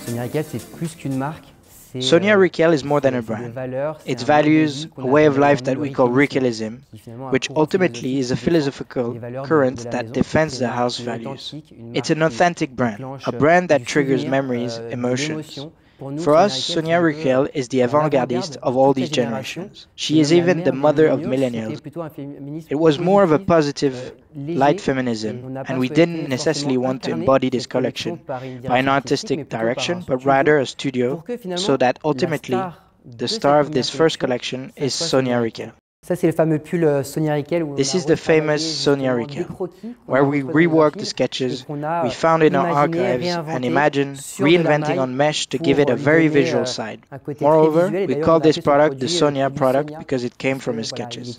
Sonia Rykiel, c'est plus qu'une marque. Sonia Rykiel is more than a brand. Its values, a way of life that we call Rykielism, which ultimately is a philosophical current that defends the house values. It's an authentic brand, a brand that triggers memories, emotions. For us, Sonia Rykiel is the avant-gardiste of all these generations. She is even the mother of millennials. It was more of a positive, light feminism, and we didn't necessarily want to embody this collection by an artistic direction, but rather a studio, so that ultimately, the star of this first collection is Sonia Rykiel. Ça, c'est le fameux pull Sonia Rykiel. This is the famous Sonia Rykiel, where we reworked the sketches we found in our archives and imagined reinventing on mesh to give it a very visual side. Moreover, we call this product the Sonia product because it came from his sketches.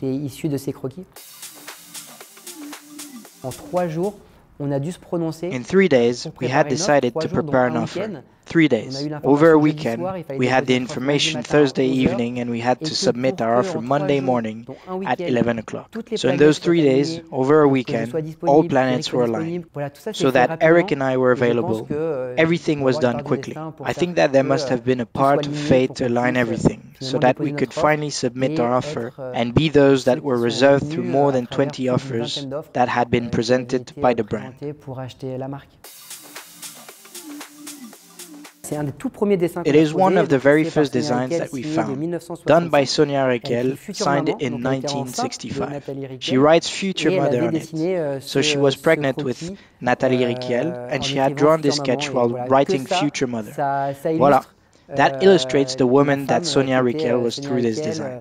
En 3 jours, on a dû se prononcer. In 3 days, we had decided to prepare an offer. 3 days. Over a weekend, we had the information Thursday evening and we had to submit our offer Monday morning at 11 o'clock. So in those 3 days, over a weekend, all planets were aligned. So that Eric and I were available, everything was done quickly. I think that there must have been a part of fate to align everything, so that we could finally submit our offer and be those that were reserved through more than 20 offers that had been presented by the brand. It is one of the very first designs that we found, done by Sonia Rykiel, signed in 1965. She writes Future Mother on it, so she was pregnant with Nathalie Rykiel, and she had drawn this sketch while writing Future Mother. Voilà. That illustrates the woman that Sonia Rykiel was through this design.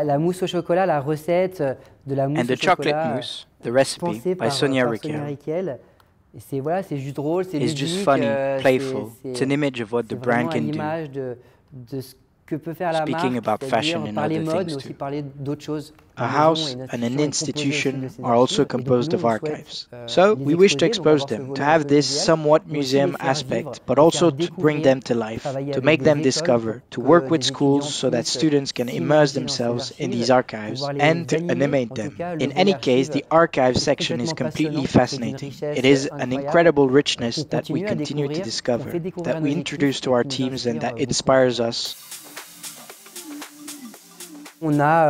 And the chocolate mousse, the recipe by Sonia Rykiel, it's just funny, playful. It's an image of what the brand can do. Speaking about fashion and other things too. A house and an institution are also composed of archives. So we wish to expose them, to have this somewhat museum aspect, but also to bring them to life, to make them discover, to work with schools so that students can immerse themselves in these archives and to animate them. In any case, the archive section is completely fascinating. It is an incredible richness that we continue to discover, that we introduce to our teams and that inspires us. We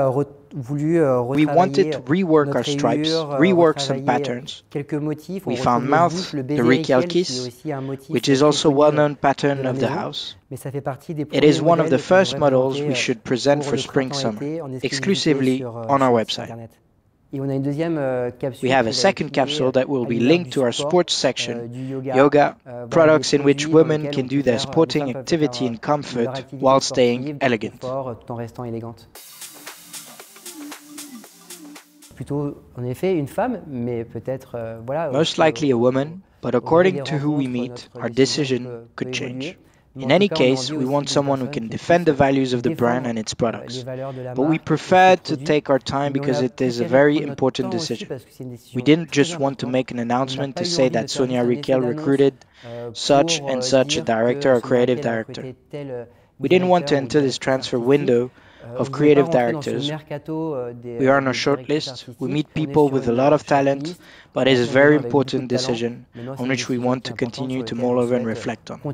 wanted to rework our stripes, rework some patterns. We found Mouth, the Rykiel kiss, which is also a well-known pattern of the house. It is one of the first models we should present for spring-summer, exclusively on our website. We have a second capsule that will be linked to our sports section, yoga, products in which women can do their sporting activity in comfort while staying elegant. Most likely a woman, but according to who we meet, our decision could change. In any case, we want someone who can defend the values of the brand and its products. But we prefer to take our time because it is a very important decision. We didn't just want to make an announcement to say that Sonia Rykiel recruited such and such a director or creative director. We didn't want to enter this transfer window of creative directors. We are on a short list. We meet people with a lot of talent, but it is a very important decision on which we want to continue to mull over and reflect on.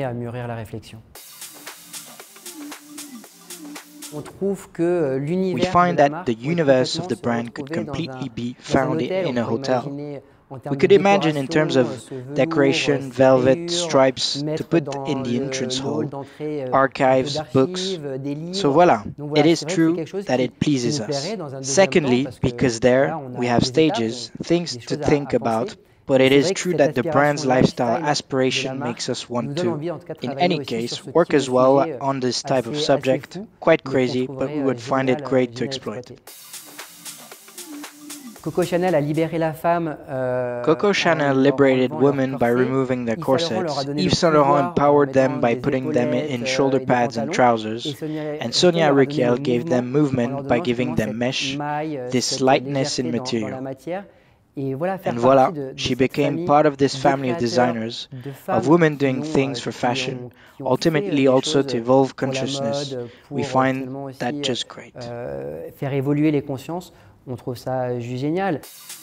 We find that the universe of the brand could completely be found in a hotel. We could imagine in terms of decoration, velvet, stripes to put in the entrance hall, archives, books. So voila, it is true that it pleases us. Secondly, because there we have stages, things to think about, but it is true that the brand's lifestyle aspiration makes us want to, in any case, work as well on this type of subject. Quite crazy, but we would find it great to exploit. Coco Chanel liberated women by removing their corsets. Yves Saint Laurent empowered them by putting them in shoulder pads and trousers. And Sonia Rykiel gave them movement by giving them mesh, this lightness in material. And voila, she became part of this family of designers, of women doing things for fashion, ultimately also to evolve consciousness. We find that just great. Faire évoluer les consciences, on trouve ça juste génial.